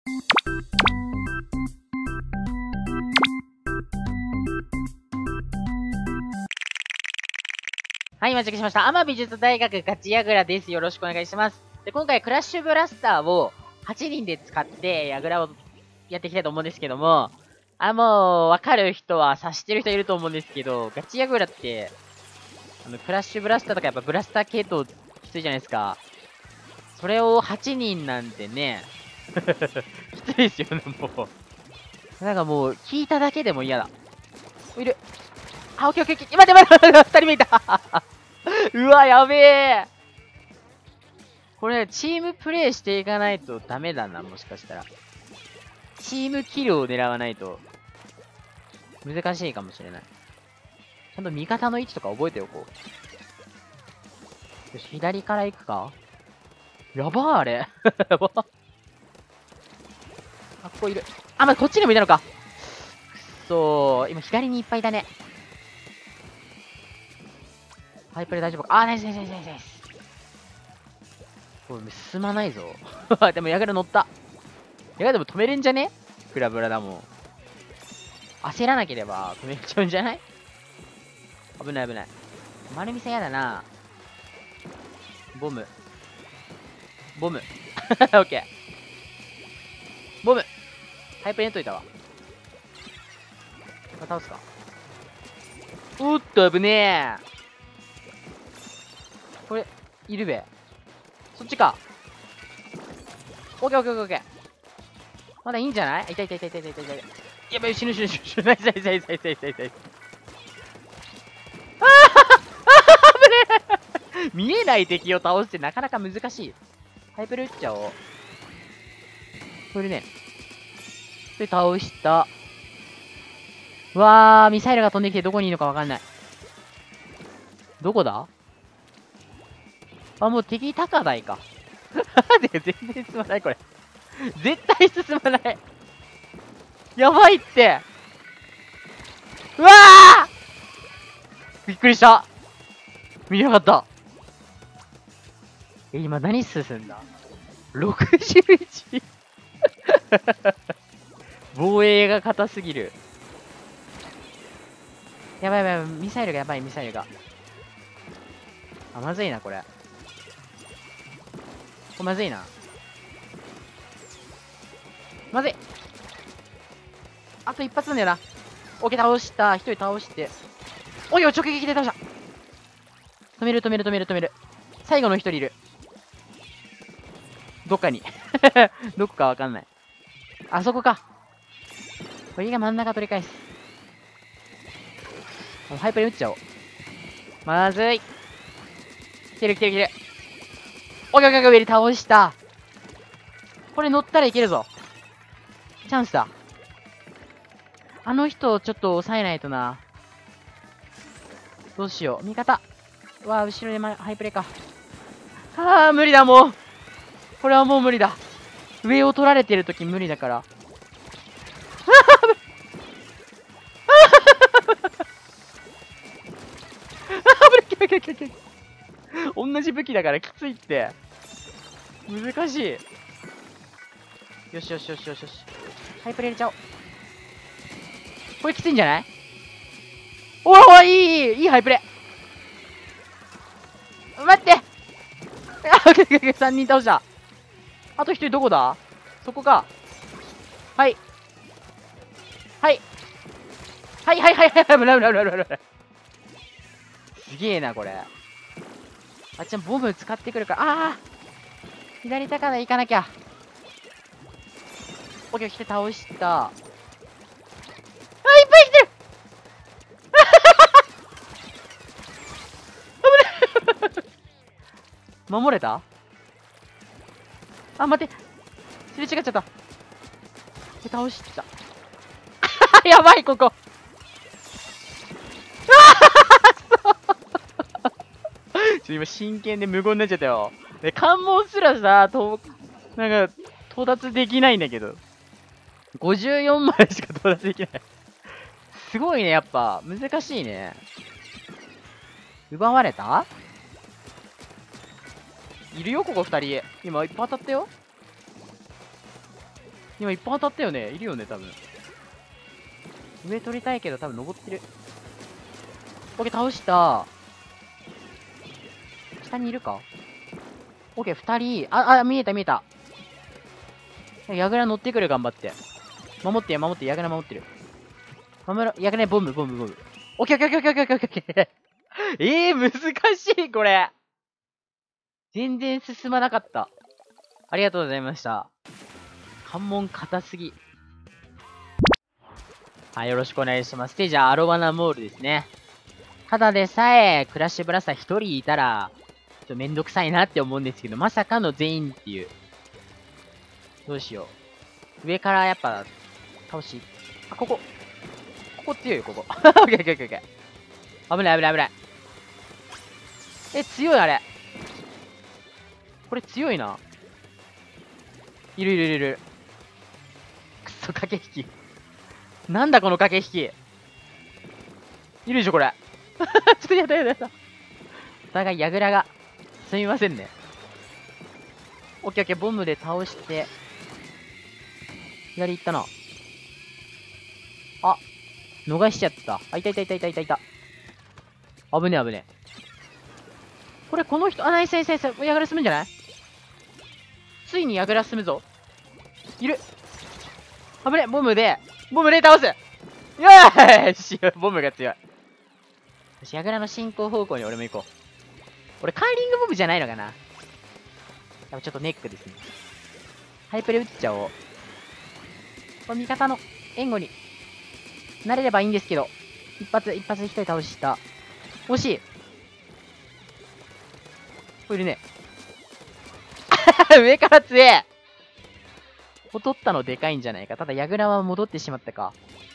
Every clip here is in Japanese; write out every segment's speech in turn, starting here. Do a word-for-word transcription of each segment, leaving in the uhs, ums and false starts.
はい、待ち受けしました。天美術大学勝ちやぐらです。よろしくお願いします。で、今回クラッシュブラスターをはちにんで使ってやぐらをやっていきたいと思うんですけども、あ、もう、わかる人は察してる人いると思うんですけど、ガチやぐらって、あの、クラッシュブラスターとかやっぱブラスター系統きついじゃないですか。それをはちにんなんてね、きついですよね、もう。なんかもう、聞いただけでも嫌だ。いる。あ、オッケーオッケーオッケー。待って待って待って、ふたりめいた。うわ、やべえ。これ、チームプレイしていかないとダメだな、もしかしたら。チームキルを狙わないと、難しいかもしれない。ちゃんと味方の位置とか覚えておこう。よし、左から行くか。やばー、あれ。やばー。あ、ここいる。あ、ま、こっちにもいたのか。くっそー。今、左にいっぱいいたね。ハイプレ大丈夫か。あー、ナイスナイスナイスナイスナイス。これ、進まないぞ。でも、ヤガラ乗った。ヤガラでも止めれんじゃね？クラブラだもん。焦らなければ止めちゃうんじゃない？危ない危ない。丸見さんやだな。ボム。ボム。オッケー。ボム。ハイプレンといたわ。これ倒すか。おっと、危ねえ。これ、いるべ。そっちか。オッケーオッケーオッケー。まだいいんじゃない？いたいたいたいたいたいたいた。やばい、死ぬ死ぬ死ぬ死ぬ。ナイスナイスナイスナイスナイスナイスナイス。ああ危ねえ。見えない敵を倒してなかなか難しい。ハイプル打っちゃおう。これね。で、倒した。わー、ミサイルが飛んできてどこにいるのかわかんない。どこだ？あ、もう敵高台か。で、全然進まない、これ。絶対進まない。やばいって。うわー！びっくりした。見なかった。え、今何進んだ？ ろくじゅういち 防衛が硬すぎる。やばいやばい、ミサイルがやばい、ミサイルが。あ、まずいな、これ。これまずいな。まずい。あと一発なんだよな。オッケー、倒した。一人倒して。おいおい、直撃で倒した。止める、止める、止める、止める。最後の一人いる。どっかに。どこかわかんない。あそこか。これが真ん中取り返す。ハイパーに打っちゃおう。まずい。来てる来てる来てる。オッケーオッケーオッケー、上に倒した。これ乗ったらいけるぞ。チャンスだ。あの人をちょっと抑えないとな。どうしよう。味方。うわあ、後ろで、ま、ハイプレイか。ああ、無理だ、もう。これはもう無理だ。上を取られてるとき無理だから。同じ武器だからきついって。難しい。よしよしよしよしよし。ハイプレ入れちゃおう。これきついんじゃない？おいおい、いいいいハイプレ。待って。あ、さんにん倒した。あとひとりどこだ？そこか。はい。はい。はいはいはいはいはい。危ない危ない危ない危ない。すげえな、これ。あっちゃん、ボム使ってくるから。ああ左高台行かなきゃ。オッケー、来て倒した。あ、いっぱい来てる。危ない。守れた？あ、待って。すれ違っちゃった。で、倒した。やばい、ここ。ちょ、今真剣で無言になっちゃったよ。で、関門すらさ、と、なんか、到達できないんだけど。ごじゅうよんまいしか到達できない。すごいね、やっぱ。難しいね。奪われた？いるよ、ここ二人。今、いっぱい当たったよ。 今いっぱい当たったよね。いるよね、多分。上取りたいけど、多分登ってる。オッケー、倒した。下にいるか？オッケー、二人。あ、あ、見えた見えた。ヤグラ乗ってくる、頑張って。守って、守って、ヤグラ守ってる。守ろ、ヤグラボム、ボム、ボム。オッケー、オッケー、オッケー、オッケー、オッケー、オッケー。ええー、難しい、これ。全然進まなかった。ありがとうございました。関門硬すぎ。はい、よろしくお願いします。ステージはアロワナモールですね。ただでさえ、クラッシュブラスター一人いたら、ちょっとめんどくさいなって思うんですけど、まさかの全員っていう。どうしよう。上からやっぱ、倒し。あ、ここ。ここ強いよ、ここ。オッケーオッケーオッケーオッケー。危ない危ない危ない。え、強いあれ。これ強いな。いるいるいるいる。くそ、駆け引き。なんだこの駆け引き。いるでしょ、これ。ちょっとやだやだやだ。お互いヤグラが。すみませんね。オッケーオッケー、ボムで倒して。左行ったな。あ、逃しちゃった。あ、いたいたいたいたいたいた。危ねえ危ねえ。これ、この人、あ、ナイスナイスナイス。ヤグラ進むんじゃない？ついにヤグラ進むぞ。いる。危ねえ、ボムで、ボムで倒す。よーし、ボムが強い。よし、ヤグラの進行方向に俺も行こう。俺、カーリングボムじゃないのかな。やっぱちょっとネックですね。ハイプレ打っちゃおう。これ味方の援護になれればいいんですけど。一発、一発で一人倒した。惜しい。これいるね。上から強え。取ったのでかいんじゃないか。ただ、ヤグラは戻ってしまったか。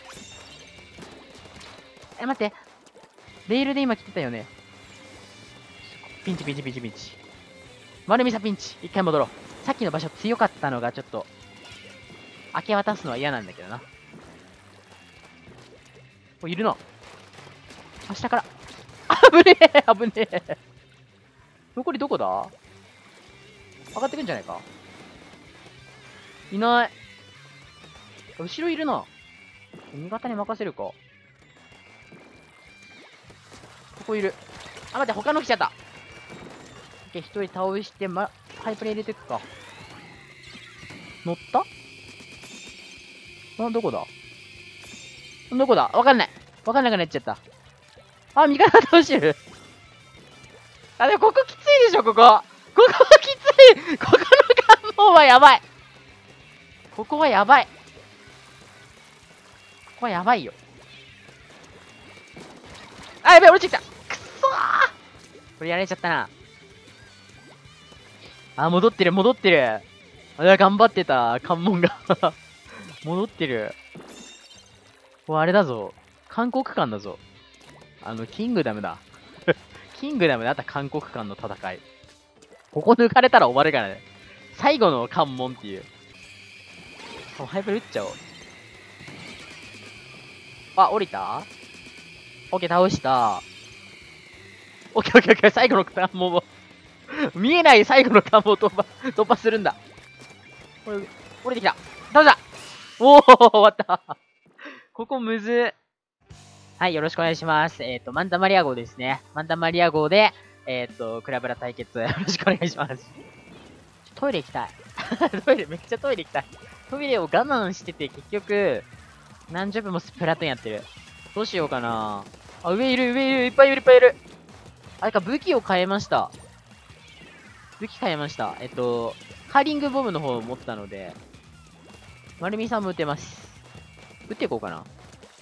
え、待って。レールで今来てたよね。ピンチピンチピンチピンチ。丸見さピンチ。一回戻ろう。さっきの場所強かったのがちょっと、明け渡すのは嫌なんだけどな。お、いるな。あ、下から。危ねえ危ねえ。残りどこだ？上がってくんじゃないか？いない。後ろいるな。味方に任せるか。ここいる。あ、待って、他の来ちゃった。オッケー、一人倒して、ま、ハイプレイ入れていくか。乗った？あ、どこだ？どこだ？わかんない。わかんなくなっちゃった。あ、味方倒してる。あ、でもここきついでしょ、ここ。ここきつい。ここの関門はやばい。ここはやばい。ここはやばいよ。あ、やべえ、落ちてきた。くそー。これやられちゃったな。あ、戻ってる、戻ってる。あ、頑張ってた、関門が。戻ってる。これあれだぞ。韓国館だぞ。あの、キングダムだ。キングダムであった韓国館の戦い。ここ抜かれたら終わるからね。最後の関門っていう。もうハイプル打っちゃおう。あ、降りた？オッケー、倒した。オッケー、オッケー、オッケー、最後の関門を。見えない最後の関門を突破、突破するんだ。これ、降りてきた。倒した。おお、終わった。ここむず。はい、よろしくお願いします。えっ、ー、と、マンタマリア号ですね。マンタマリア号で、えっ、ー、と、クラブラ対決、よろしくお願いします。トイレ行きたい。トイレ、めっちゃトイレ行きたい。トイレを我慢してて、結局、何十分もスプラトゥーンやってる。どうしようかな。あ、上いる、上いる、いっぱいいる、いっぱいいる。あれか、武器を変えました。武器変えました。えっと、カーリングボムの方を持ったので、丸見さんも撃てます。撃っていこうかな。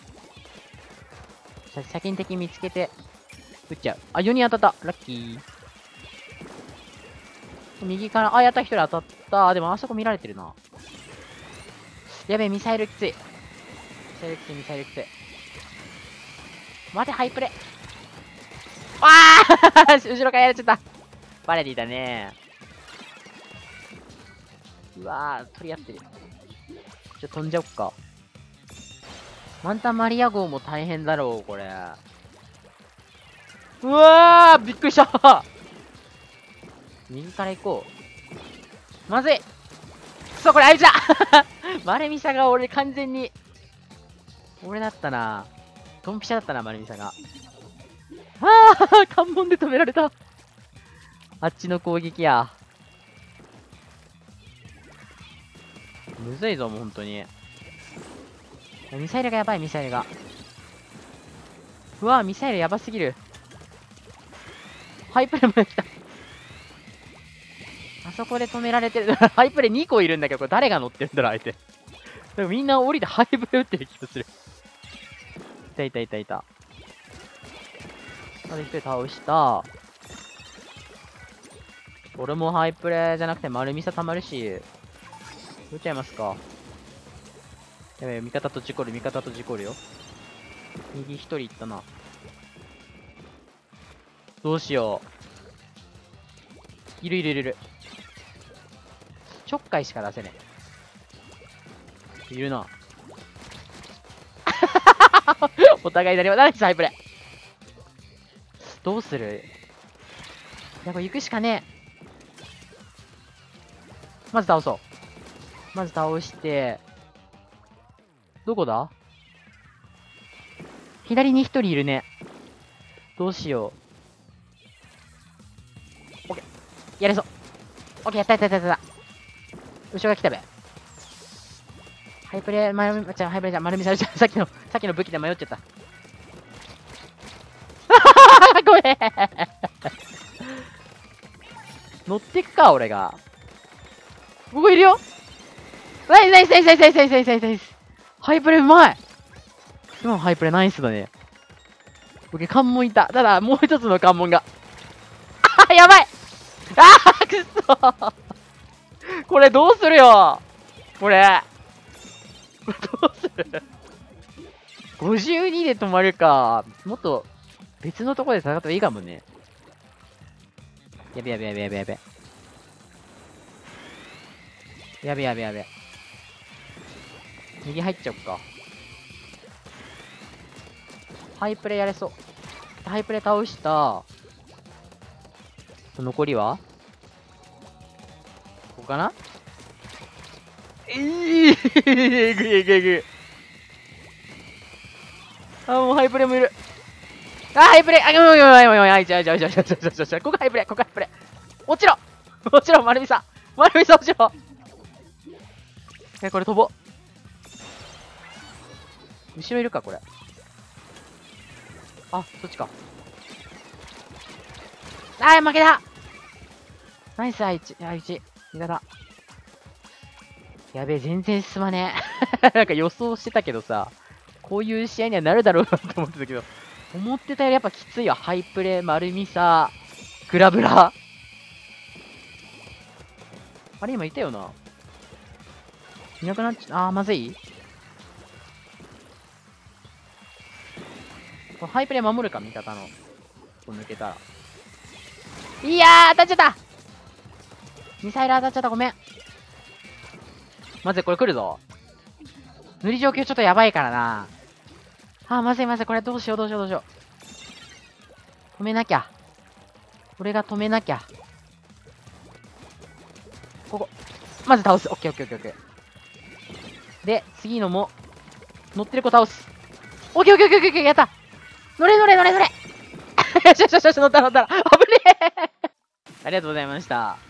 先に敵見つけて、撃っちゃう。あ、よにん当たった。ラッキー。右から、あ、やった一人当たった。でもあそこ見られてるな。やべえ、ミサイルきつい。ミサイルきつい、ミサイルきつい。待て、ハイプレ。ああ後ろからやられちゃった。バレていたね。うわー、取り合ってる。ちょっと飛んじゃおっか。マンタマリア号も大変だろう、これ。うわー、びっくりした右から行こう。まずい。くそ、これあいつだ丸ミサが俺完全に、俺だったな。ドンピシャだったな、丸ミサが。ああ関門で止められた。あっちの攻撃や。むずいぞ、もう本当に。ミサイルがやばい、ミサイルが。うわミサイルやばすぎる。ハイプレも来た。あそこで止められてる。ハイプレにこいるんだけど、これ誰が乗ってるんだろう、相手。でもみんな降りてハイプレ打ってる気がする。いたいたいたいた。あれ一人倒した。俺もハイプレじゃなくて丸ミサ溜まるし、打っちゃいますか。やべえ、味方と事故る、味方と事故るよ。右一人いったな。どうしよう。いるいるいるいる。ちょっかいしか出せねえ。いるな。お互い誰も、ナイスハイプレ。どうする？いや、これ行くしかねえ。まず倒そう。まず倒して、どこだ？左に一人いるね。どうしよう。オッケー。やれそう。オッケー、やったやったやったやった。後ろが来たべ。ハイプレー、まるみ、じゃハイプレーじゃ、丸見されちゃう。さっきの、さっきの武器で迷っちゃった。ごめん。乗ってくか、俺が。ここいるよ。ナイスナイスナイスナイスナイスナイスナイスナイスナイス。ハイプレーうまい。今のハイプレーナイスだね。僕、関門いた。ただ、もう一つの関門が。あやばい。あーくっそこれどうするよこれ。どうする ?ごじゅうに で止まるか。もっと別のところで戦ったらいいかもね。やべやべやべやべやべ。やべやべやべ。右入っちゃおっか。ハイプレやれそう。ハイプレ倒した。残りはここかな。えぇーえぐいえぐいえぐい。あ、もうハイプレもいる。あ、ハイプレあ、ごめんごめんごめんごめん。あいちゃいちゃいちゃいちゃいちゃいちゃい。ここハイプレここハイプレ落ちろ落ちろ丸みさ丸みさ落ちろ。え、これ飛ぼう。後ろいるかこれ。あ、そっちか。あー、負けた。ナイス、あいち、あいち。味方。やべえ、全然進まねえ。なんか予想してたけどさ、こういう試合にはなるだろうなと思ってたけど、思ってたよりやっぱきついよ。ハイプレ、丸ミサ、グラブラ。あれ今いたよな。いなくなっちゃ、あー、まずい。これハイプレ守るか、味方の。こう抜けたら。いやー、当たっちゃった。ミサイル当たっちゃった、ごめん。まずい、これ来るぞ。塗り状況ちょっとやばいからな。あー、まずいまずい、これどうしようどうしようどうしよう。止めなきゃ。俺が止めなきゃ。ここ。まず倒す。オッケーオッケーオッケーオッケー。で、次のも、乗ってる子倒す。オッケーオッケーオッケーオッケー、やった。乗れ乗れ乗れ乗れ。よしよしよしよし、乗った乗った。危ねえ。ありがとうございました。